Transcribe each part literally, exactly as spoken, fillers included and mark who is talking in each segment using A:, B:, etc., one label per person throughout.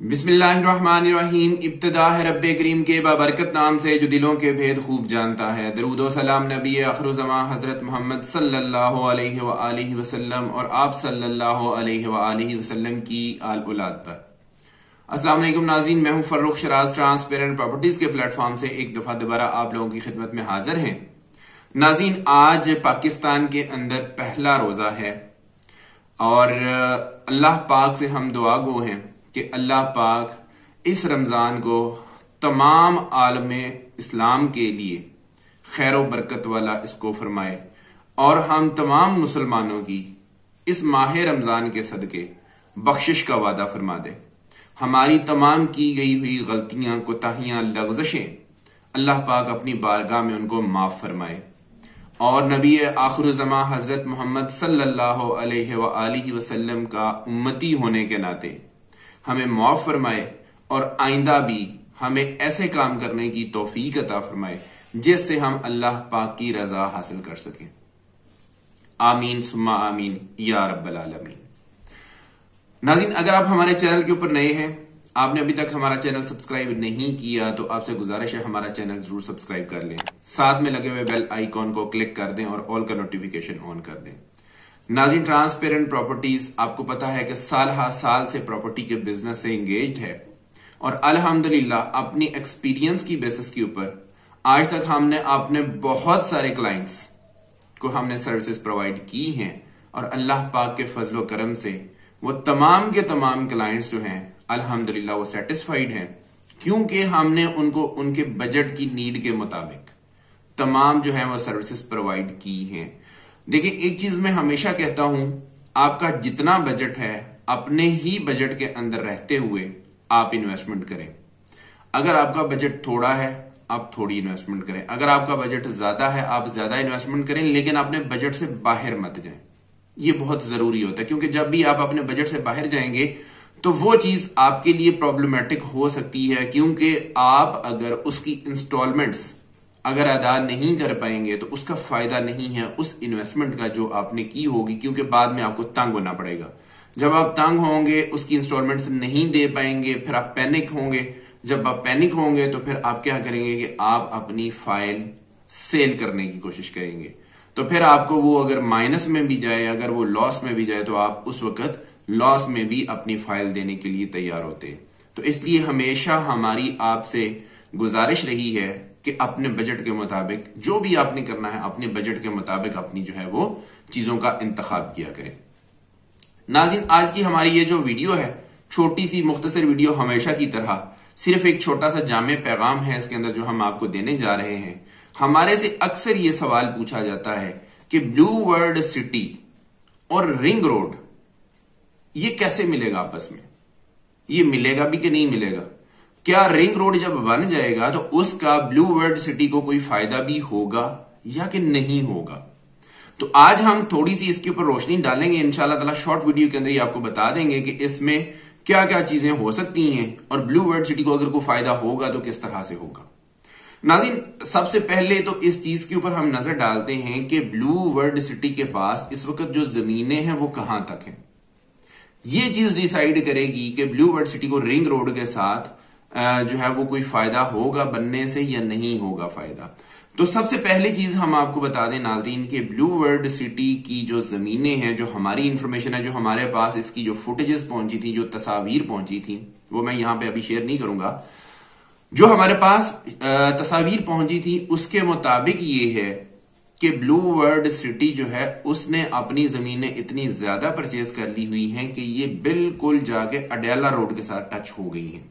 A: बिस्मिल्लाहिर्रहमानिर्रहीम। इब्तिदा है रब्बे करीम के बाबरकत नाम से जो दिलों के भेद खूब जानता है। दरूद व सलाम नबी आखिरुज़्ज़मां हजरत मोहम्मद सल्लल्लाहु अलैहि व आलिहि वसल्लम और आप सल्लल्लाहु अलैहि व आलिहि वसल्लम की आल औलाद पर। अस्सलाम वालेकुम नाज़रीन, मैं हूं फर्रुख शराज ट्रांसपेरेंट प्रॉपर्टीज के प्लेटफॉर्म से एक दफा दोबारा आप लोगों की खिदमत में हाजिर हैं। नाज़रीन, आज पाकिस्तान के अंदर पहला रोजा है और अल्लाह पाक से हम दुआ गो हैं कि अल्लाह पाक इस रमजान को तमाम आलमे इस्लाम के लिए खैर व बरकत वाला इसको फरमाए और हम तमाम मुसलमानों की इस माह रमजान के सदके बख्शिश का वादा फरमा दे। हमारी तमाम की गई हुई गलतियां, कोताहियां, लग़ज़शें अल्लाह पाक अपनी बारगाह में उनको माफ फरमाए और नबी आखिरुज़्ज़मां हजरत मोहम्मद सल्लल्लाहु अलैहि व आलिहि वसल्लम का उम्मती होने के नाते हमें माफ फरमाए और आइंदा भी हमें ऐसे काम करने की तौफीक अता फरमाए जिससे हम अल्लाह पाक की रजा हासिल कर सकें। आमीन सुम्मा आमीन या रब्बल आलमीन। नाज़रीन, अगर आप हमारे चैनल के ऊपर नए हैं, आपने अभी तक हमारा चैनल सब्सक्राइब नहीं किया तो आपसे गुजारिश है हमारा चैनल जरूर सब्सक्राइब कर लें। साथ में लगे हुए बेल आइकॉन को क्लिक कर दें और ऑल का नोटिफिकेशन ऑन कर दें। नाज़रीन, ट्रांसपेरेंट प्रॉपर्टीज आपको पता है कि साल हर साल से प्रॉपर्टी के बिजनेस से एंगेज्ड है और अल्हम्दुलिल्लाह अपनी एक्सपीरियंस की बेसिस के ऊपर आज तक हमने अपने बहुत सारे क्लाइंट्स को हमने सर्विसेज प्रोवाइड की हैं और अल्लाह पाक के फजलो करम से वो तमाम के तमाम क्लाइंट्स जो हैं अल्हम्दुलिल्लाह वो सेटिस्फाइड हैं, क्योंकि हमने उनको उनके बजट की नीड के मुताबिक तमाम जो है वो सर्विसेज प्रोवाइड की हैं। देखिए, एक चीज मैं हमेशा कहता हूं, आपका जितना बजट है अपने ही बजट के अंदर रहते हुए आप इन्वेस्टमेंट करें। अगर आपका बजट थोड़ा है आप थोड़ी इन्वेस्टमेंट करें, अगर आपका बजट ज्यादा है आप ज्यादा इन्वेस्टमेंट करें, लेकिन अपने बजट से बाहर मत जाएं। ये बहुत जरूरी होता है, क्योंकि जब भी आप अपने बजट से बाहर जाएंगे तो वो चीज आपके लिए प्रॉब्लमेटिक हो सकती है, क्योंकि आप अगर उसकी इंस्टॉलमेंट्स अगर अदा नहीं कर पाएंगे तो उसका फायदा नहीं है उस इन्वेस्टमेंट का जो आपने की होगी, क्योंकि बाद में आपको तंग होना पड़ेगा। जब आप तंग होंगे, उसकी इंस्टॉलमेंट्स नहीं दे पाएंगे, फिर आप पैनिक होंगे। जब आप पैनिक होंगे तो फिर आप क्या करेंगे कि आप अपनी फाइल सेल करने की कोशिश करेंगे, तो फिर आपको वो अगर माइनस में भी जाए, अगर वो लॉस में भी जाए, तो आप उस वक्त लॉस में भी अपनी फाइल देने के लिए तैयार होते हैं। तो इसलिए हमेशा हमारी आपसे गुजारिश रही है कि अपने बजट के मुताबिक जो भी आपने करना है, अपने बजट के मुताबिक अपनी जो है वो चीजों का इंतखाब किया करें। नाज़रीन, आज की हमारी ये जो वीडियो है, छोटी सी मुख्तसर वीडियो हमेशा की तरह, सिर्फ एक छोटा सा जामे पैगाम है इसके अंदर जो हम आपको देने जा रहे हैं। हमारे से अक्सर ये सवाल पूछा जाता है कि ब्लू वर्ल्ड सिटी और रिंग रोड ये कैसे मिलेगा आपस में, ये मिलेगा भी कि नहीं मिलेगा? क्या रिंग रोड जब बन जाएगा तो उसका ब्लू वर्ल्ड सिटी को कोई फायदा भी होगा या कि नहीं होगा? तो आज हम थोड़ी सी इसके ऊपर रोशनी डालेंगे इंशाल्लाह ताला। शॉर्ट वीडियो के अंदर ही आपको बता देंगे कि इसमें क्या क्या चीजें हो सकती हैं और ब्लू वर्ल्ड सिटी को अगर कोई फायदा होगा तो किस तरह से होगा। नाज़रीन, सबसे पहले तो इस चीज के ऊपर हम नजर डालते हैं कि ब्लू वर्ल्ड सिटी के पास इस वक्त जो जमीनें हैं वो कहां तक हैं। ये चीज डिसाइड करेगी कि ब्लू वर्ल्ड सिटी को रिंग रोड के साथ जो है वो कोई फायदा होगा बनने से या नहीं होगा फायदा। तो सबसे पहली चीज हम आपको बता दें नाज़रीन कि ब्लू वर्ल्ड सिटी की जो जमीनें हैं, जो हमारी इंफॉर्मेशन है, जो हमारे पास इसकी जो फुटेजेस पहुंची थी, जो तस्वीर पहुंची थी, वो मैं यहां पे अभी शेयर नहीं करूंगा। जो हमारे पास तस्वीर पहुंची थी उसके मुताबिक ये है कि ब्लू वर्ल्ड सिटी जो है उसने अपनी जमीनें इतनी ज्यादा परचेज कर ली हुई हैं कि ये बिल्कुल जाके अडयाला रोड के साथ टच हो गई हैं।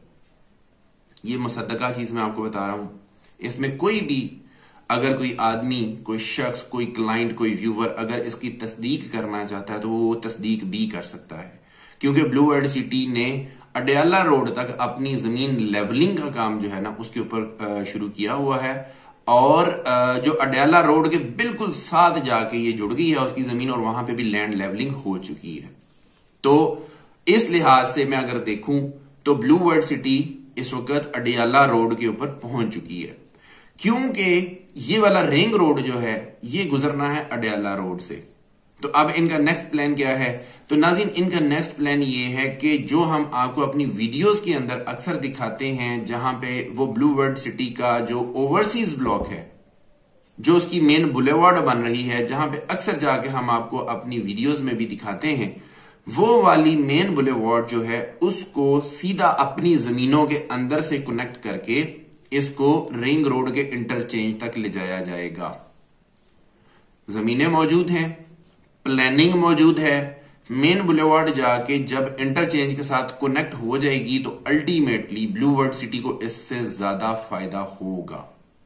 A: ये मुसद्दका चीज मैं आपको बता रहा हूं। इसमें कोई भी अगर कोई आदमी, कोई शख्स, कोई क्लाइंट, कोई व्यूवर अगर इसकी तस्दीक करना चाहता है तो वो तस्दीक भी कर सकता है, क्योंकि ब्लू वर्ल्ड सिटी ने अडयाला रोड तक अपनी जमीन लेवलिंग का काम जो है ना उसके ऊपर शुरू किया हुआ है और जो अडयाला रोड के बिल्कुल साथ जाके ये जुड़ गई है उसकी जमीन और वहां पे भी लैंड लेवलिंग हो चुकी है। तो इस लिहाज से मैं अगर देखूं तो ब्लू वर्ल्ड सिटी इस वक्त अडयाला रोड के ऊपर पहुंच चुकी है, क्योंकि ये वाला रिंग रोड जो है ये गुजरना है अडयाला रोड से। तो अब इनका नेक्स्ट प्लान क्या है? तो नाज़रीन, इनका नेक्स्ट प्लान ये है कि जो हम आपको अपनी वीडियोस के अंदर अक्सर दिखाते हैं, जहां पे वो ब्लू वर्ल्ड सिटी का जो ओवरसीज ब्लॉक है, जो उसकी मेन बुलेवार्ड बन रही है, जहां पे अक्सर जाके हम आपको अपनी वीडियोस में भी दिखाते हैं, वो वाली मेन बुलेवार्ड जो है उसको सीधा अपनी जमीनों के अंदर से कनेक्ट करके इसको रिंग रोड के इंटरचेंज तक ले जाया जाएगा। जमीनें मौजूद हैं, प्लानिंग मौजूद है, मेन बुलेवार्ड जाके जब इंटरचेंज के साथ कनेक्ट हो जाएगी तो अल्टीमेटली ब्लू वर्ल्ड सिटी को इससे ज्यादा फायदा होगा।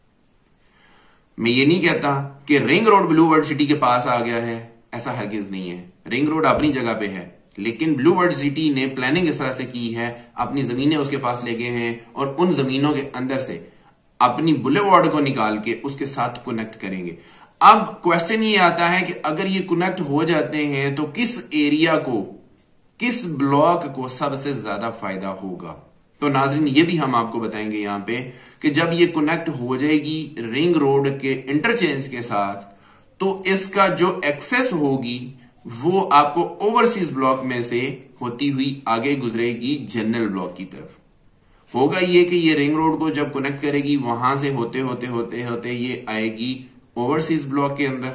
A: मैं ये नहीं कहता कि ring road blue world city के पास आ गया है, ऐसा हरगिज नहीं है। रिंग रोड अपनी जगह पे है, लेकिन ब्लू वर्ल्ड सिटी ने प्लानिंग इस तरह से की है, अपनी जमीनें उसके पास ले गए हैं और उन जमीनों के अंदर से अपनी बुलेवार्ड को निकाल के उसके साथ कनेक्ट करेंगे। अब क्वेश्चन ये आता है कि अगर ये कनेक्ट हो जाते हैं तो किस एरिया को, किस ब्लॉक को सबसे ज्यादा फायदा होगा? तो नाजरीन, ये भी हम आपको बताएंगे यहां पे कि जब ये कनेक्ट हो जाएगी रिंग रोड के इंटरचेंज के साथ, तो इसका जो एक्सेस होगी वो आपको ओवरसीज ब्लॉक में से होती हुई आगे गुजरेगी जनरल ब्लॉक की तरफ। होगा ये कि ये रिंग रोड को जब कनेक्ट करेगी, वहां से होते होते होते होते ये आएगी ओवरसीज ब्लॉक के अंदर।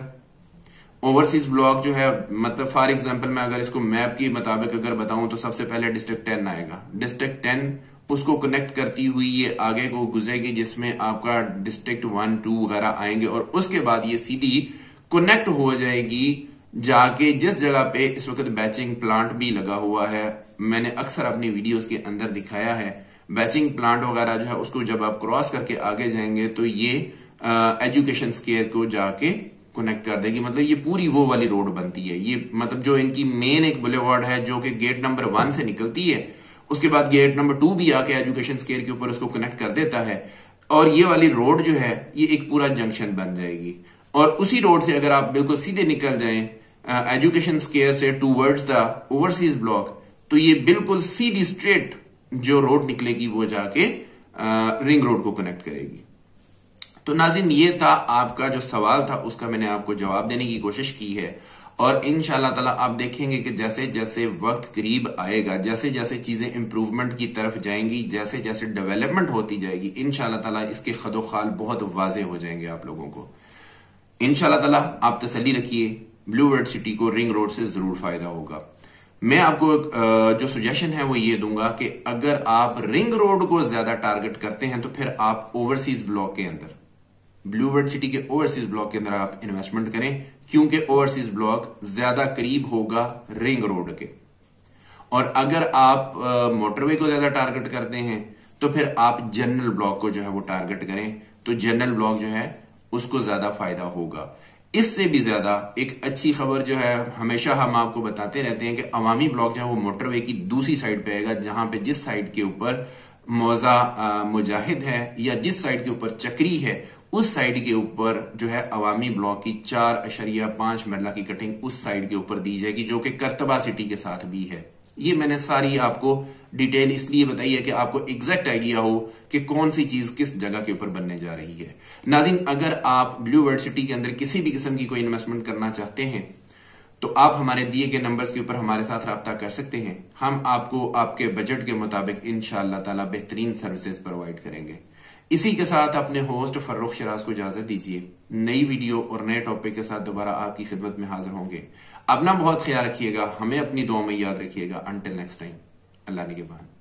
A: ओवरसीज ब्लॉक जो है, मतलब फॉर एग्जांपल मैं अगर इसको मैप के मुताबिक अगर बताऊं तो सबसे पहले डिस्ट्रिक्ट टेन आएगा। डिस्ट्रिक्ट टेन उसको कनेक्ट करती हुई ये आगे को गुजरेगी, जिसमें आपका डिस्ट्रिक्ट वन टू वगैरह आएंगे और उसके बाद ये सीधी कनेक्ट हो जाएगी जाके जिस जगह पे इस वक्त बैचिंग प्लांट भी लगा हुआ है। मैंने अक्सर अपनी वीडियोस के अंदर दिखाया है, बैचिंग प्लांट वगैरह जो है उसको जब आप क्रॉस करके आगे जाएंगे तो ये एजुकेशन स्केयर को जाके कनेक्ट कर देगी। मतलब ये पूरी वो वाली रोड बनती है। ये मतलब जो इनकी मेन एक बुलेवार्ड है जो कि गेट नंबर वन से निकलती है, उसके बाद गेट नंबर टू भी आके एजुकेशन स्केयर के ऊपर उसको कनेक्ट कर देता है, और ये वाली रोड जो है ये एक पूरा जंक्शन बन जाएगी। और उसी रोड से अगर आप बिल्कुल सीधे निकल जाएं एजुकेशन स्केयर से टूवर्ड्स द ओवरसीज ब्लॉक, तो ये बिल्कुल सीधी स्ट्रेट जो रोड निकलेगी वो जाके रिंग रोड को कनेक्ट करेगी। तो नाज़रीन, ये था आपका जो सवाल था, उसका मैंने आपको जवाब देने की कोशिश की है। और इंशाल्लाह ताला आप देखेंगे कि जैसे जैसे वक्त करीब आएगा, जैसे जैसे चीजें इंप्रूवमेंट की तरफ जाएंगी, जैसे जैसे डेवलपमेंट होती जाएगी, इंशाल्लाह ताला इसके खदोखाल बहुत वाजे हो जाएंगे आप लोगों को। इंशाल्लाह ताला आप तसल्ली रखिए, ब्लू वर्ल्ड सिटी को रिंग रोड से जरूर फायदा होगा। मैं आपको जो सजेशन है वो ये दूंगा कि अगर आप रिंग रोड को ज्यादा टारगेट करते हैं तो फिर आप ओवरसीज ब्लॉक के अंदर, ब्लू वर्ल्ड सिटी के ओवरसीज ब्लॉक के अंदर आप इन्वेस्टमेंट करें, क्योंकि ओवरसीज ब्लॉक ज्यादा करीब होगा रिंग रोड के। और अगर आप मोटरवे को ज्यादा टारगेट करते हैं तो फिर आप जनरल ब्लॉक को जो है वो टारगेट करें, तो जनरल ब्लॉक जो है उसको ज्यादा फायदा होगा। इससे भी ज्यादा एक अच्छी खबर जो है, हमेशा हम आपको बताते रहते हैं कि अवामी ब्लॉक जो है वो मोटरवे की दूसरी साइड पे आएगा, जहां पे जिस साइड के ऊपर मौजा मुजाहिद है या जिस साइड के ऊपर चक्री है, उस साइड के ऊपर जो है अवामी ब्लॉक की चार अशरिया पांच मरला की कटिंग उस साइड के ऊपर दी जाएगी, जो कि करतबा सिटी के साथ भी है। ये मैंने सारी आपको डिटेल इसलिए बताई है कि आपको एग्जैक्ट आइडिया हो कि कौन सी चीज किस जगह के ऊपर बनने जा रही है। नाज़रीन, अगर आप ब्लू वर्ल्ड सिटी के अंदर किसी भी किस्म की कोई इन्वेस्टमेंट करना चाहते हैं तो आप हमारे दिए गए नंबर्स के ऊपर हमारे साथ राब्ता कर सकते हैं। हम आपको आपके बजट के मुताबिक इंशाअल्लाह ताला बेहतरीन सर्विसेज प्रोवाइड करेंगे। इसी के साथ अपने होस्ट फर्रुख शराज को इजाजत दीजिए। नई वीडियो और नए टॉपिक के साथ दोबारा आपकी खिदमत में हाजिर होंगे। अपना बहुत ख्याल रखिएगा, हमें अपनी दुआ में याद रखिएगा। अंटिल नेक्स्ट टाइम, अल्लाह निगहबान।